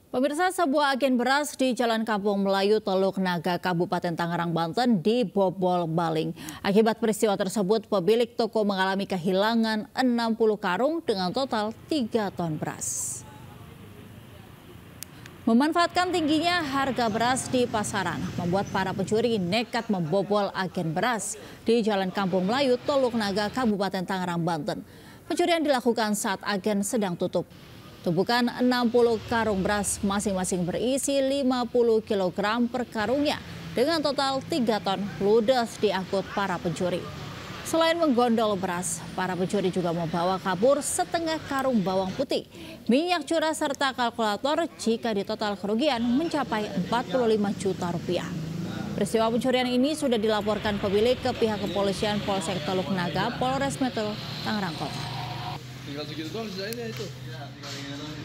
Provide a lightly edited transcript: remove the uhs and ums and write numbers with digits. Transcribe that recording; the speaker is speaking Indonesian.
Pemirsa, sebuah agen beras di Jalan Kampung Melayu, Teluk Naga, Kabupaten Tangerang, Banten dibobol maling. Akibat peristiwa tersebut, pemilik toko mengalami kehilangan 60 karung dengan total 3 ton beras. Memanfaatkan tingginya harga beras di pasaran membuat para pencuri nekat membobol agen beras di Jalan Kampung Melayu, Teluk Naga, Kabupaten Tangerang, Banten. Pencurian dilakukan saat agen sedang tutup. Tumpukan 60 karung beras masing-masing berisi 50 kg per karungnya dengan total 3 ton ludes diangkut para pencuri. Selain menggondol beras, para pencuri juga membawa kabur setengah karung bawang putih, minyak curah serta kalkulator jika ditotal kerugian mencapai 45 juta rupiah. Peristiwa pencurian ini sudah dilaporkan pemilik ke pihak kepolisian Polsek Teluk Naga, Polres Metro Tangerang Kota. Tinggal segitu doang sisanya itu.